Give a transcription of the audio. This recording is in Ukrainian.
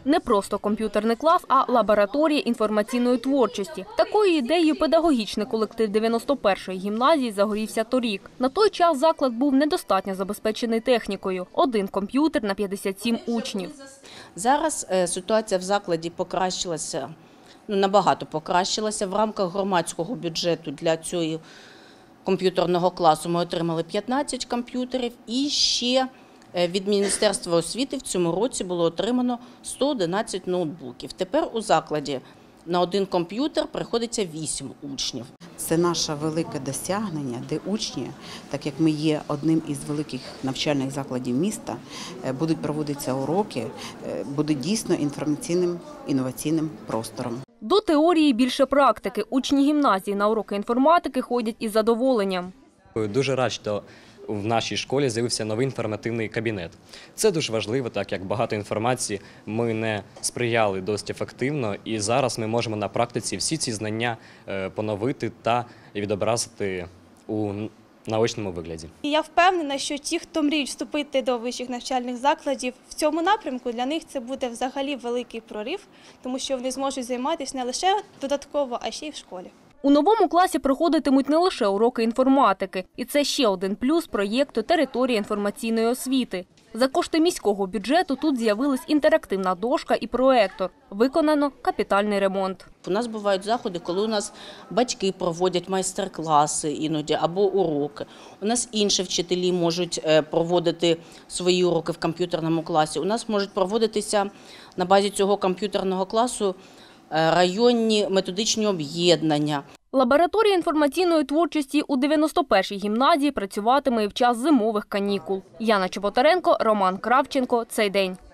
Не просто комп'ютерний клас, а лабораторія інформаційної творчості. Такою ідеєю педагогічний колектив 91-ї гімназії загорівся торік. На той час заклад був недостатньо забезпечений технікою. Один комп'ютер на 57 учнів. Зараз ситуація в закладі покращилася, набагато покращилася. В рамках громадського бюджету для цього комп'ютерного класу ми отримали 15 комп'ютерів і ще від Міністерства освіти в цьому році було отримано 111 ноутбуків. Тепер у закладі на один комп'ютер приходиться 8 учнів. Це наше велике досягнення, де учні, так як ми є одним із великих навчальних закладів міста, будуть проводитися уроки, буде дійсно інформаційним, інноваційним простором. До теорії більше практики. Учні гімназії на уроки інформатики ходять із задоволенням. Дуже рад, що в нашій школі з'явився новий інформативний кабінет. Це дуже важливо, так як багато інформації ми не сприяли досить ефективно, і зараз ми можемо на практиці всі ці знання поновити та відобразити у наочному вигляді. Я впевнена, що ті, хто мріють вступити до вищих навчальних закладів, в цьому напрямку для них це буде взагалі великий прорив, тому що вони зможуть займатися не лише додатково, а ще й в школі. У новому класі проходитимуть не лише уроки інформатики. І це ще один плюс проєкту «Територія інформаційної освіти». За кошти міського бюджету тут з'явилась інтерактивна дошка і проєктор. Виконано капітальний ремонт. У нас бувають заходи, коли у нас батьки проводять майстер-класи іноді або уроки. У нас інші вчителі можуть проводити свої уроки в комп'ютерному класі. У нас можуть проводитися на базі цього комп'ютерного класу районні методичні об'єднання. Лабораторія інформаційної творчості у 91-й гімназії працюватиме і в час зимових канікул. Яна Чеботаренко, Роман Кравченко. Цей день.